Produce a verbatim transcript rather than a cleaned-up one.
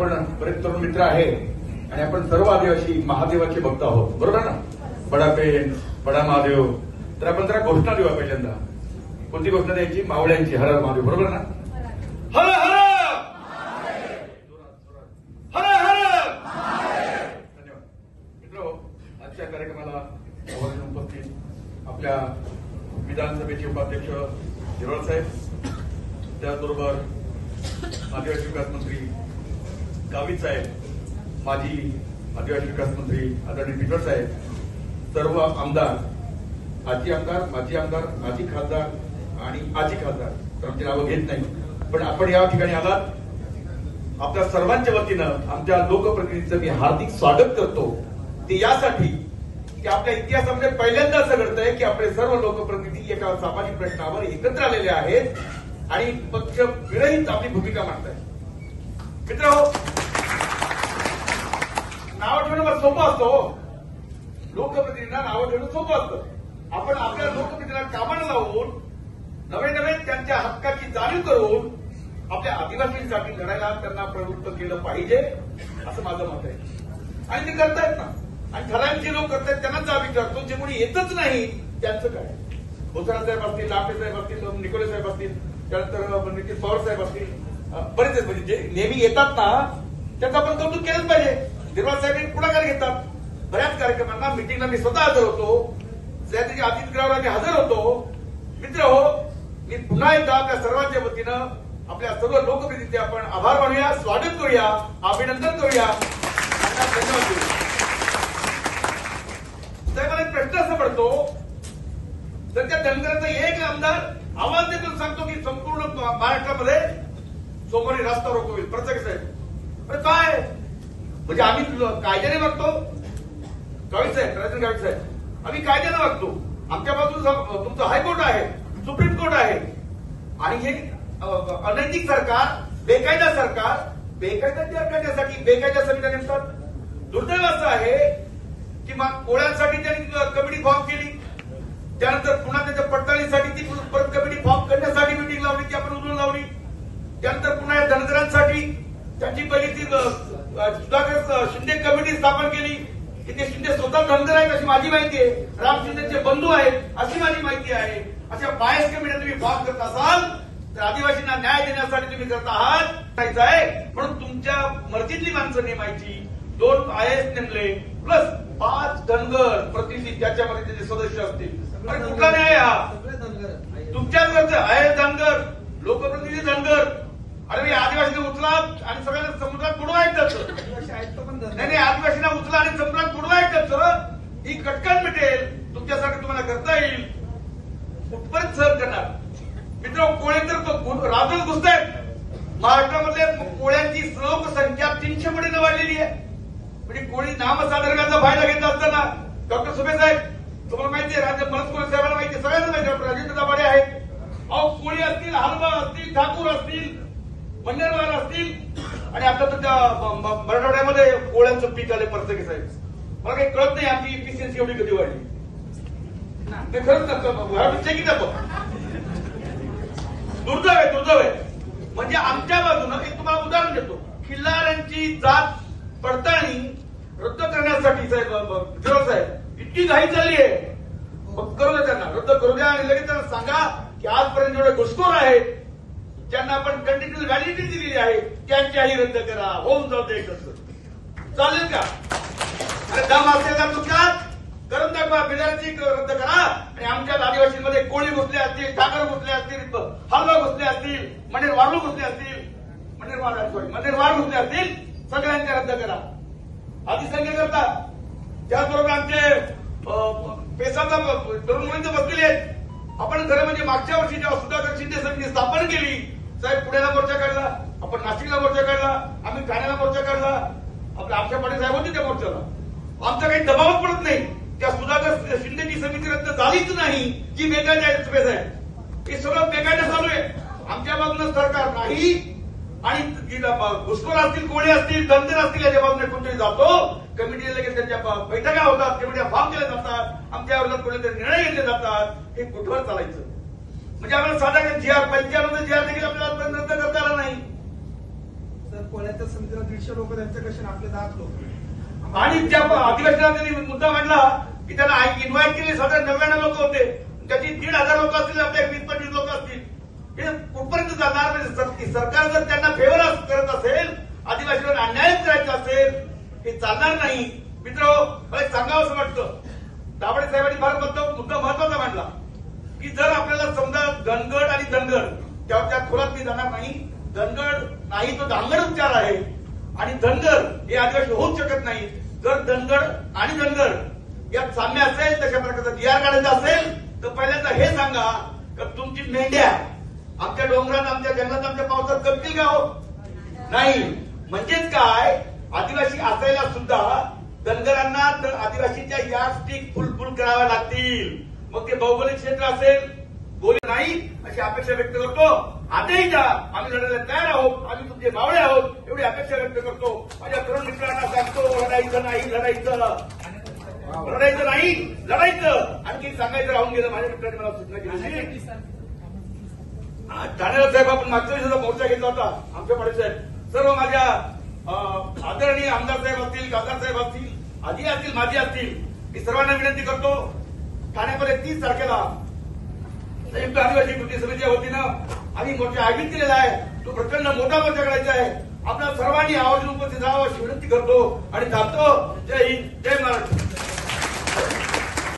आपण बरेच तरुण मित्र आहे आणि आपण सर्व आदिवासी महादेवाचे भक्त आहोत, बरोबर ना? बडा पेन, बडा महादेव. तर आपण जरा घोषणा देऊया पहिल्यांदा. कोणती घोषणा द्यायची? मावळ्यांची. हर हर महादेव, बरोबर ना? हर हर हर हर. धन्यवाद मित्र. आजच्या कार्यक्रमाला उपस्थित आपल्या विधानसभेचे उपाध्यक्ष झिरवाळ साहेब, त्याचबरोबर आदिवासी विकास मंत्री गावित साहेब, माजी आदिवासी विकास मंत्री आदरणीय पिटवर साहेब, सर्व आमदार, आजी आमदार, माजी आमदार, माजी खासदार आणि आजी खासदार, तर आमची नावं घेत नाही, पण आपण या ठिकाणी आलात. आपल्या सर्वांच्या वतीनं आमच्या लोकप्रतिनिधींचं मी हार्दिक स्वागत करतो. ते यासाठी की आपल्या इतिहासामध्ये पहिल्यांदा असं घडतंय की आपले सर्व लोकप्रतिनिधी एका सामाजिक प्रश्नावर एकत्र आलेले आहेत आणि पक्ष विरहित आपली भूमिका मांडतायत. मित्र हो, नाव ठेवणं सोपं असतं. लोकप्रतिनिधींना नावं ठेवणं सोपं असतं. आपण आपल्या लोकप्रतिनिधींना कामाला लावून नवे नवे त्यांच्या हक्काची जाणीव करून आपल्या आदिवासींसाठी लढायला त्यांना प्रवृत्त केलं पाहिजे, असं माझं मत आहे. आणि ते करतायत ना. आणि ठराविक जे लोक करतायत त्यांना जा विचारतो, जे कोणी येतच नाही त्यांचं काय? भोसरा साहेब असतील, लाटे साहेब असतील, निकोले साहेब असतील, त्यानंतर नितीन पवार साहेब असतील, बरेच म्हणजे जे नेहमी येतात ना त्याचं आपण कौतुक केलंच पाहिजे. झिरवाळ साहेब पुढाकार घेतात. बऱ्याच कार्यक्रमांना, मिटिंगला मी स्वतः हजर होतो. त्याच्या अतिथीगृहावर मी हजर होतो. मित्र हो, मी पुन्हा एकदा आपल्या सर्वांच्या वतीनं आपल्या सर्व लोकप्रतिनिधींचे आपण आभार मानूया, स्वागत करूया, अभिनंदन करूया. धन्यवाद देऊ. मला एक प्रश्न असा पडतो, तर त्या धनगराचा एक आमदार आवाज देऊन सांगतो की संपूर्ण महाराष्ट्रामध्ये सोमवारी रस्ता रोको होईल. प्रत्येक साहेब अरे काय म्हणजे आम्ही कायद्याने वागतो. गावित साहेब, राजन गावित साहेब, आम्ही कायद्याने वागतो. आमच्या बाजूला तुमचं हायकोर्ट आहे, सुप्रीम कोर्ट आहे. आणि हे अनैतिक सरकार, बेकायदा सरकार, बेकायदा तयार करण्यासाठी बेकायदा समित्या नेमतात. दुर्दैव असं आहे की मग कोळ्यांसाठी त्यांनी कमिटी फॉर्म केली, त्यानंतर पुन्हा त्याच्या पडताळणीसाठी ती परत कमिटी फॉर्म करण्यासाठी मिटिंग लावली, ती आपण उचलून लावली. त्यानंतर पुन्हा या धनगरांसाठी त्यांची पहिली ती सुधाकर शिंदे कमिटी स्थापन केली की ते शिंदे स्वतः धनगर आहेत अशी माझी माहिती आहे, राम शिंदेचे बंधू आहेत अशी माझी माहिती आहे. अशा बायस कमिट्या तुम्ही फॉर्म करत असाल तर आदिवासींना न्याय देण्यासाठी तुम्ही करत आहात आहे. म्हणून तुमच्या मर्जीतली माणसं नेमायची. दोन आय एस नेमले प्लस पाच धनगर प्रतिनिधी त्याच्यामध्ये त्याचे सदस्य असतील. आणि कुठला न्याय हा? तुमच्याच घरचं आय एस धनगर, लोकप्रतिनिधी धनगर. अरे मी आदिवासींना उचला आणि सगळ्यांना समुद्रात बुडवा त्याचं. नाही नाही, आदिवासींना उचला आणि समुद्रात बुडवा त्याचं. ही कटकट मिटेल, तुमच्यासाठी तुम्हाला करता येईल. कुठपर्यंत सहन करणार? मित्र, कोळे तर राजून घुसतायत. महाराष्ट्रामध्ये कोळ्यांची लोकसंख्या तीनशे पटीने वाढलेली आहे. म्हणजे कोळी नामसादरकाचा फायदा घेत असताना डॉक्टर सुबे साहेब, तुम्हाला माहिती आहे, राजे मनोज कोळे साहेबांना माहिती आहे, सगळ्यांना माहिती आहे, राजेंद्र दाभाडे आहेत. अहो, कोळी असतील, हलवा असतील, ठाकूर असतील, मन्नेरवार असतील, आणि आता तर त्या मराठवाड्यामध्ये कोळ्यांचं पीक आले. परतके साहेब, मला काही कळत नाही आमची इफिशियन्सी एवढी कधी वाढली. ते खरंच चेकिंग दुर्दैव आहे, दुर्दैव आहे. म्हणजे आमच्या बाजूनं एक तुम्हाला उदाहरण देतो. खिल्लाऱ्यांची जात पडताळणी रद्द करण्यासाठी साहेब झिरवाळ साहेब इतकी घाई चालली आहे. मग करू द्या, त्यांना रद्द करू द्या आणि लगेच त्यांना सांगा की आजपर्यंत जेवढे घुसखोर आहेत ज्यांना आपण कंटिन्युअस व्हॅलिडिटी दिलेली आहे त्यांच्याही रद्द करा. होऊन जाऊ दे. कसं चालेल का? अरे दम असेल का तुमच्यात? करून दाखवा. बिलाची रद्द करा. आणि आमच्या आदिवासींमध्ये कोळी घुसले असतील, ठाकर घुसले असतील, हलवा घुसले असतील, मनेर वाळू घुसले असतील, मनेर वाळ सॉरी मनेर वाळ घुसले असतील, सगळ्यांचे रद्द करा. अधिसंख्य करतात. त्याचबरोबर आमचे पेसाचा तरुण मुलींचे बसलेले आहेत. आपण खरं म्हणजे मागच्या वर्षी जेव्हा सुधाकर शिंदे समिती स्थापन केली, साहेब पुण्याला मोर्चा काढला, आपण नाशिकला मोर्चा काढला, आम्ही ठाण्याला मोर्चा काढला, आपल्या आमच्या पाटील साहेब होते त्या मोर्चाला. आमचा काही दबावच पडत नाही. त्या सुधाकर शिंदेची समिती रद्द झालीच नाही की बेकायदा आहे. सुबे साहेब, हे सगळं बेकायदा चालू आहे. आमच्या बाजूनं सरकार नाही आणि घुसखोर असतील, कोळी असतील, धनगर असतील याच्या बाजूने कोणतरी जातो. कमिटी लगेच त्यांच्या बैठका होतात, कमिट्या फॉर्म केल्या जातात, आमच्या विरोधात कोणीतरी निर्णय घेतले जातात. हे कुठवर चालायचं? म्हणजे आम्हाला साधा जी आर पंच्याण्णव जी आर देखील आपल्याला रद्द करता आला नाही. कोळ्याच्या समितीला दीडशे लोक त्यांच्याकडे आपले दहा लोक. आणि त्या अधिवेशनात त्यांनी मुद्दा मांडला की त्यांना इन्व्हाइट केले साधारण नव्याण्णव लोक होते, त्याची दीड हजार लोक असतील, आपल्या वीस पंचवीस लोक असतील. हे कुठपर्यंत जाणार? म्हणजे सरकार जर त्यांना फेवर करत असेल, आदिवासीवर अन्याय करायचा असेल, हे चालणार नाही. मित्र, मला सांगावं असं वाटतं, दाभडे साहेबांनी फार मुद्दा महत्वाचा मांडला की जर आपल्याला समजा धनगड आणि धनगड, त्यावर त्या खोलात मी जाणार नाही, धनगड नाही तो धांगड उपचार आहे आणि धनगर हे आदिवासी होऊच शकत नाही. जर धनगड आणि धनगड यात साम्य असेल, तशा प्रकारचा जी आर काढायचा असेल तर पहिल्यांदा हे सांगा की तुमची मेंढ्या आमच्या डोंगरात, आमच्या जंगलात, आमच्या पावसात करतील का? हो नाही. म्हणजेच काय, आदिवासी असायला सुद्धा धनगरांना आदिवासीच्या या स्टिक फुलफुल कराव्या लागतील. मग ते भौगोलिक क्षेत्र असेल, बोली नाही अशी अपेक्षा व्यक्त करतो. आताही जा, आम्ही लढायला तयार आहोत, आम्ही तुमचे मावळे आहोत, एवढी अपेक्षा व्यक्त करतो. माझ्या तरुण मित्रांना सांगतो, लढायचं नाही, लढायचं लढायचं नाही, लढायचं. आणखी सांगायचं राहून गेलं. माझ्या मित्रांनी मला सूचना केली, ठाण्याला साहेब आपण मागच्या वेळेस मोर्चा घेतला होता, आमच्या पाडे साहेब सर्व माझ्या आदरणीय आमदार साहेब असतील, खासदार साहेब असतील, आधी असतील, माझी असतील, मी सर्वांना विनंती करतो, ठाण्यामध्ये तीस तारखेला संयुक्त आदिवासी कृती समितीच्या वतीनं आम्ही मोर्चा आयोजित केलेला आहे. तो प्रचंड मोठा मोर्चा करायचा आहे. आपल्या सर्वांनी आवर्जून उपस्थित राहावं अशी विनंती करतो आणि थांबतो. जय हिंद, जय महाराष्ट्र.